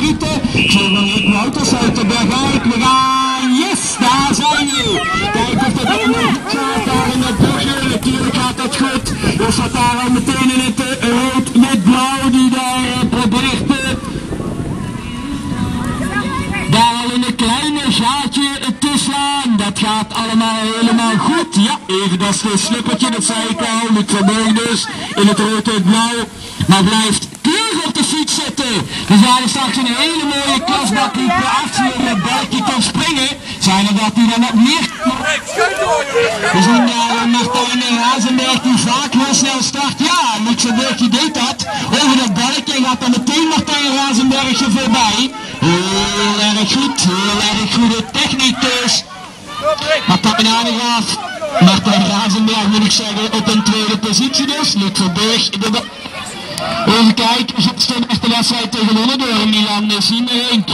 favorieten. Ik zie van Rick Wouters uit de Bergijk. We gaan, yes, daar zijn we. Kijk of dat ook nog goed gaat daar in het bosje. Natuurlijk gaat dat goed. Er staat daar al meteen in het rood met blauw die daar probeert daar al in een kleine gaatje te slaan. Dat gaat allemaal helemaal goed. Ja, even dat slippertje, dat zei ik al. Luc Verburg dus in het rood en blauw. Maar blijft keurig op de fiets zitten. Dus daar is straks een hele mooie klasbak die per actie op het balkje kan springen. Zijn er dat die dan nog meer... We zien daar Martijn Razenberg die vaak heel snel start. Ja, Luxemburg die deed dat. Over dat balkje gaat dan meteen Martijn Razenbergje voorbij. Heel erg goede techniek dus. Martijn Hanegraaf, Martijn Razenberg moet ik zeggen op een tweede positie dus. Luxemburg. Even kijken, we zitten echt de wedstrijd gewonnen door Milan Siemering.